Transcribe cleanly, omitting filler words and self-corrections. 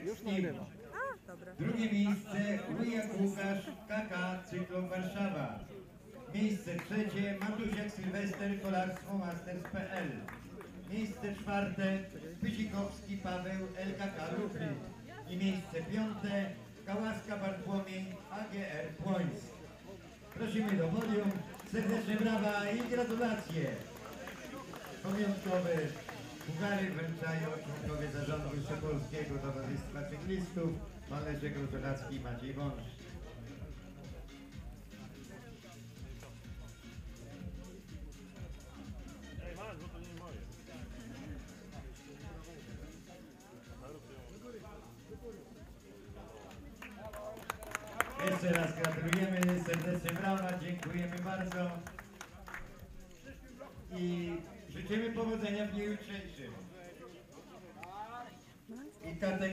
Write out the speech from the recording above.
Już nagrywa. A, dobra. Drugie miejsce Wujak Łukasz, KK Cyklon Warszawa. Miejsce trzecie Matusiak Sylwester, Kolarstwo Masters.pl. Miejsce czwarte Pysikowski Paweł, LKK Lublin. I miejsce piąte Kałaska Bartłomiej, AGR Points. Prosimy do podium, serdeczne brawa i gratulacje. Pamiątkowe puchary wręczają członkowie zarządu Polskiego Towarzystwa Cyklistów, pan Leszek Różelacki i Maciej Wąż. Ej, masz, bo to nie moje. Jeszcze raz gratulujemy, serdecznie brawa, dziękujemy bardzo i życzymy powodzenia w dniu jutrzejszym.